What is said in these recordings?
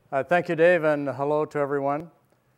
Thank you, Dave, and hello to everyone.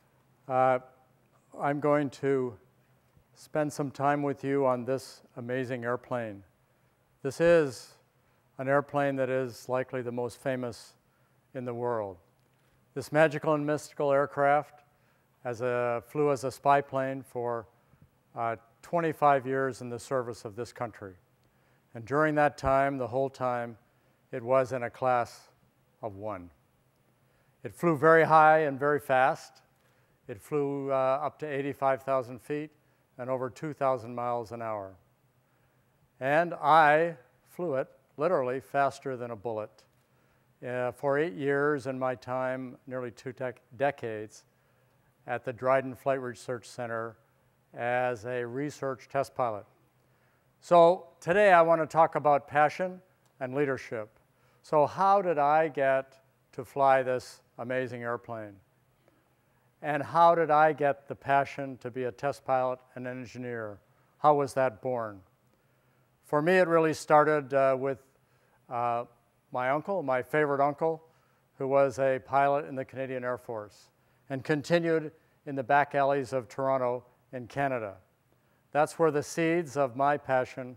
I'm going to spend some time with you on this amazing airplane. This is an airplane that is likely the most famous in the world. This magical and mystical aircraft flew as a spy plane for 25 years in the service of this country. And during that time, the whole time, it was in a class of one. It flew very high and very fast. It flew up to 85,000 feet and over 2,000 miles an hour. And I flew it literally faster than a bullet. For 8 years in my time, nearly two decades, at the Dryden Flight Research Center as a research test pilot. So today I want to talk about passion and leadership. So how did I get to fly this amazing airplane? And how did I get the passion to be a test pilot and engineer? How was that born? For me, it really started with my uncle, my favorite uncle, who was a pilot in the Canadian Air Force and continued in the back alleys of Toronto in Canada. That's where the seeds of my passion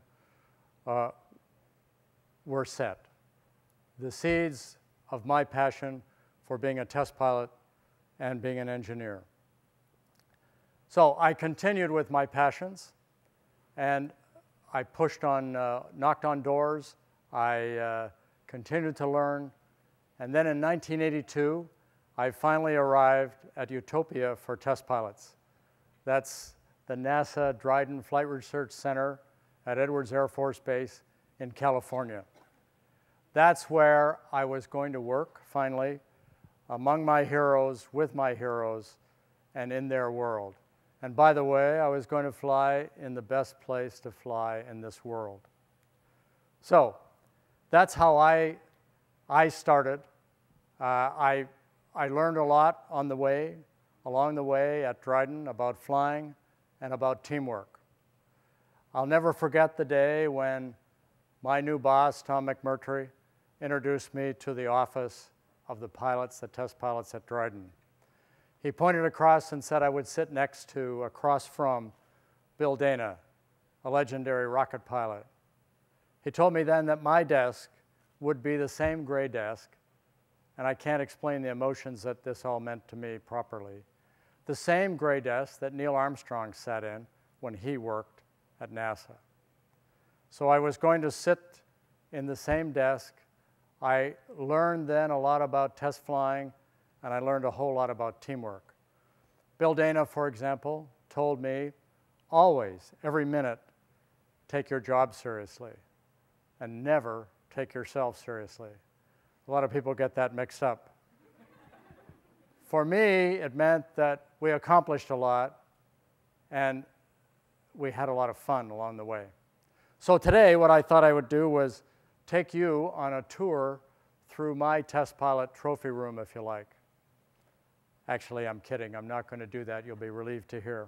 were set. The seeds of my passion for being a test pilot and being an engineer. So I continued with my passions, and I knocked on doors. I continued to learn, and then in 1982, I finally arrived at Utopia for test pilots. That's the NASA Dryden Flight Research Center at Edwards Air Force Base in California. That's where I was going to work, finally, among my heroes, with my heroes, and in their world. And by the way, I was going to fly in the best place to fly in this world. So that's how I started. I learned a lot along the way at Dryden about flying and about teamwork. I'll never forget the day when my new boss, Tom McMurtry, introduced me to the office of the test pilots at Dryden. He pointed across and said I would sit across from Bill Dana, a legendary rocket pilot. He told me then that my desk would be the same gray desk, and I can't explain the emotions that this all meant to me properly, the same gray desk that Neil Armstrong sat in when he worked at NASA. So I was going to sit in the same desk. I learned then a lot about test flying, and I learned a whole lot about teamwork. Bill Dana, for example, told me always, every minute, take your job seriously and never take yourself seriously. A lot of people get that mixed up. For me, it meant that we accomplished a lot and we had a lot of fun along the way. So today, what I thought I would do was take you on a tour through my test pilot trophy room, if you like. Actually, I'm kidding. I'm not going to do that. You'll be relieved to hear.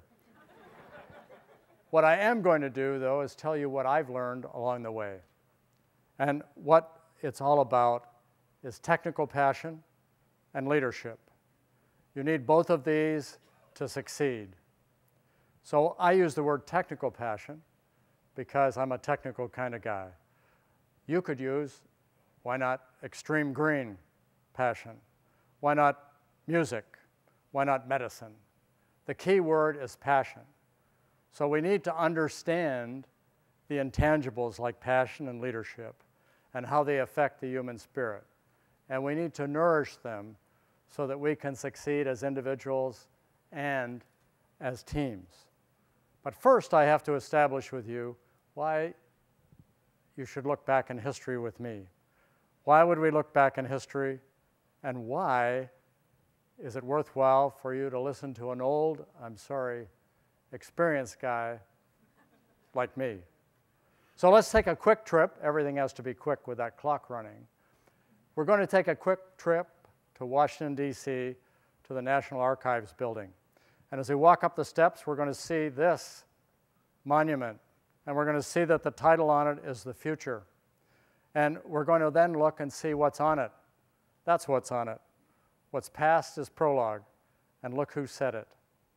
What I am going to do, though, is tell you what I've learned along the way. And what it's all about is technical passion and leadership. You need both of these to succeed. So I use the word technical passion because I'm a technical kind of guy. You could use, why not extreme green passion? Why not music? Why not medicine? The key word is passion. So we need to understand the intangibles like passion and leadership and how they affect the human spirit. And we need to nourish them so that we can succeed as individuals and as teams. But first, I have to establish with you why you should look back in history with me. Why would we look back in history, and why is it worthwhile for you to listen to an old, experienced guy like me? So let's take a quick trip. Everything has to be quick with that clock running. We're going to take a quick trip to Washington, D.C., to the National Archives building. And as we walk up the steps, we're going to see this monument. And we're going to see that the title on it is The Future. And we're going to then look and see what's on it. That's what's on it. What's past is prologue, and look who said it.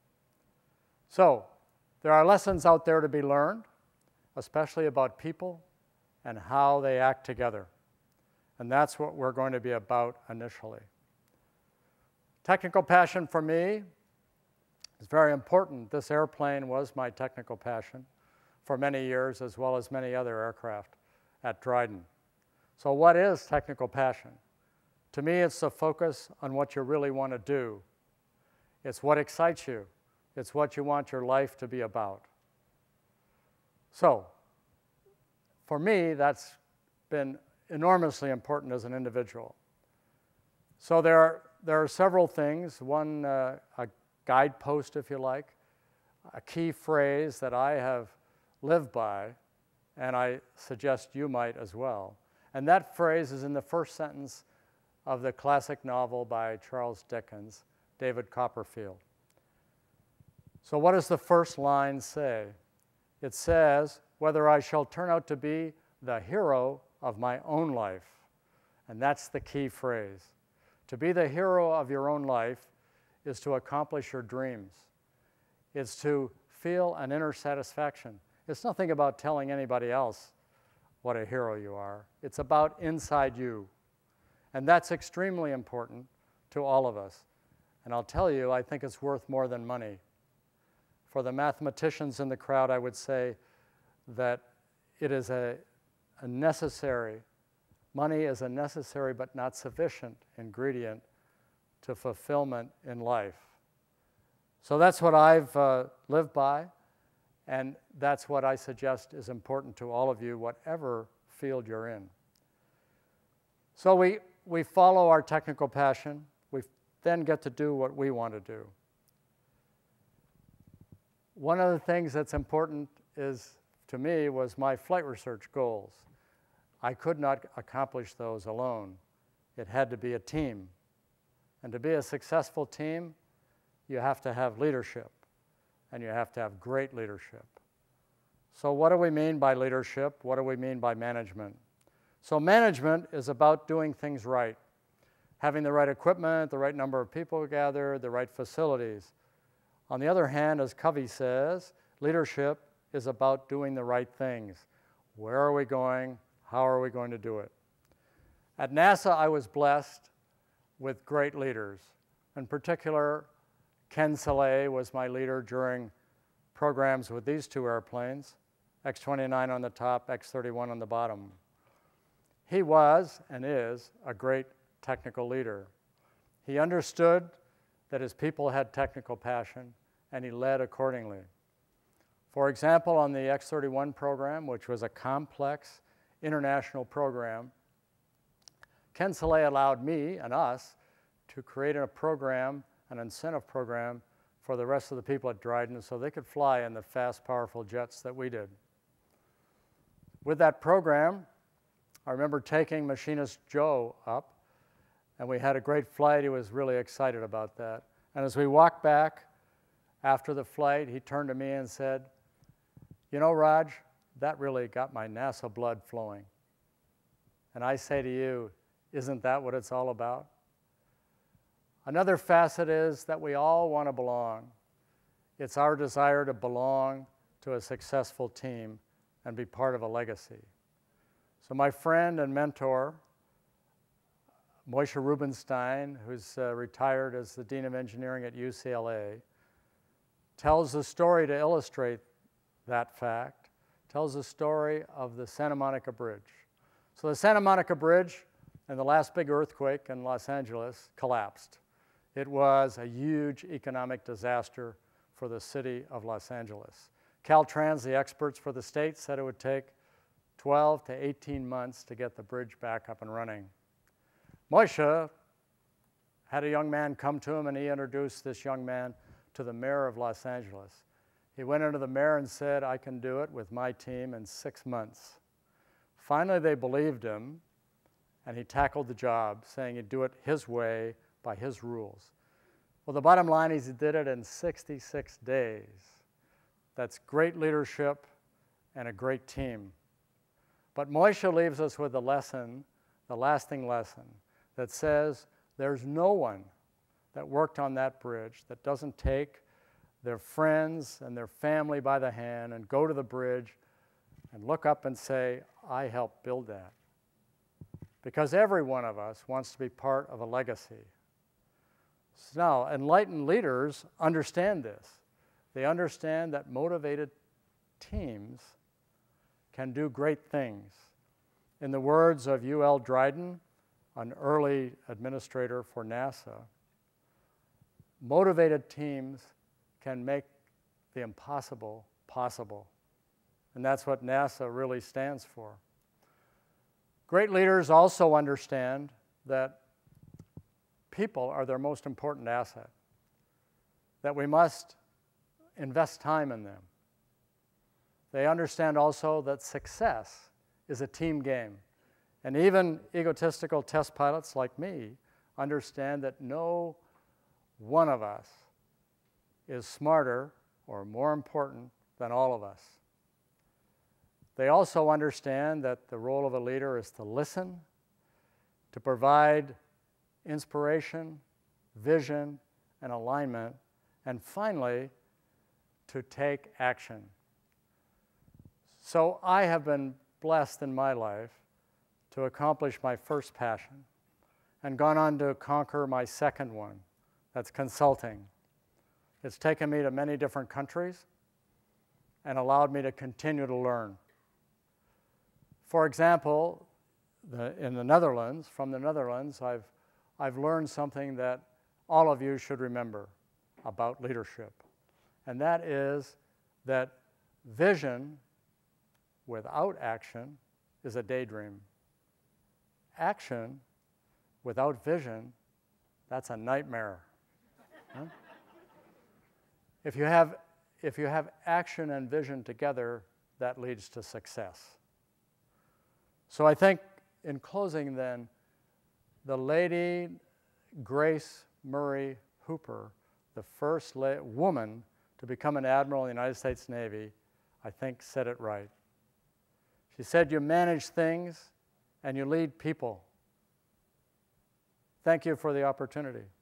So, there are lessons out there to be learned, especially about people and how they act together. And that's what we're going to be about initially. Technical passion for me is very important. This airplane was my technical passion for many years, as well as many other aircraft at Dryden. So what is technical passion? To me, it's the focus on what you really want to do. It's what excites you. It's what you want your life to be about. So, for me, that's been enormously important as an individual. So there are several things. One, a guidepost, if you like, a key phrase that I have lived by, and I suggest you might as well. And that phrase is in the first sentence of the classic novel by Charles Dickens, David Copperfield. So what does the first line say? It says, whether I shall turn out to be the hero of my own life. And that's the key phrase. To be the hero of your own life is to accomplish your dreams. It's to feel an inner satisfaction. It's nothing about telling anybody else what a hero you are. It's about inside you. And that's extremely important to all of us. And I'll tell you, I think it's worth more than money. For the mathematicians in the crowd, I would say that it is a necessary, money is a necessary but not sufficient ingredient to fulfillment in life. So that's what I've lived by, and that's what I suggest is important to all of you, whatever field you're in. So we follow our technical passion. We then get to do what we want to do. One of the things that's important to me was my flight research goals. I could not accomplish those alone. It had to be a team. And to be a successful team, you have to have leadership, and you have to have great leadership. So what do we mean by leadership? What do we mean by management? So management is about doing things right, having the right equipment, the right number of people gathered, the right facilities. On the other hand, as Covey says, leadership is about doing the right things. Where are we going? How are we going to do it? At NASA, I was blessed with great leaders. In particular, Ken Saleh was my leader during programs with these two airplanes, X-29 on the top, X-31 on the bottom. He was and is a great technical leader. He understood that his people had technical passion, and he led accordingly. For example, on the X-31 program, which was a complex international program, Ken Saleh allowed me and us to create a program, an incentive program, for the rest of the people at Dryden so they could fly in the fast, powerful jets that we did. With that program, I remember taking Machinist Joe up, and we had a great flight. He was really excited about that. And as we walked back after the flight, he turned to me and said, "You know, Raj, that really got my NASA blood flowing." And I say to you, isn't that what it's all about? Another facet is that we all want to belong. It's our desire to belong to a successful team and be part of a legacy. So my friend and mentor, Moshe Rubinstein, who's retired as the Dean of Engineering at UCLA, tells the story to illustrate that fact, tells the story of the Santa Monica Bridge. So the Santa Monica Bridge, in the last big earthquake in Los Angeles, collapsed. It was a huge economic disaster for the city of Los Angeles. Caltrans, the experts for the state, said it would take 12 to 18 months to get the bridge back up and running. Moshe had a young man come to him, and he introduced this young man to the mayor of Los Angeles. He went into the mayor and said, "I can do it with my team in 6 months." Finally, they believed him, and he tackled the job, saying he'd do it his way by his rules. Well, the bottom line is he did it in 66 days. That's great leadership and a great team. But Moshe leaves us with a lesson, the lasting lesson, that says there's no one that worked on that bridge that doesn't take their friends and their family by the hand and go to the bridge and look up and say, I helped build that. Because every one of us wants to be part of a legacy. So now, enlightened leaders understand this. They understand that motivated teams can do great things. In the words of U.L. Dryden, an early administrator for NASA, motivated teams can make the impossible possible. And that's what NASA really stands for. Great leaders also understand that people are their most important asset, that we must invest time in them. They understand also that success is a team game. And even egotistical test pilots like me understand that no one of us is smarter or more important than all of us. They also understand that the role of a leader is to listen, to provide inspiration, vision, and alignment, and finally, to take action. So I have been blessed in my life to accomplish my first passion and gone on to conquer my second one, that's consulting. It's taken me to many different countries and allowed me to continue to learn. For example, in the Netherlands, from the Netherlands, I've learned something that all of you should remember about leadership, and that is that vision without action is a daydream. Action without vision, that's a nightmare. Huh? If you have action and vision together, that leads to success. So I think, in closing then, the lady Grace Murray Hooper, the first woman to become an admiral in the United States Navy, I think said it right. She said, you manage things and you lead people. Thank you for the opportunity.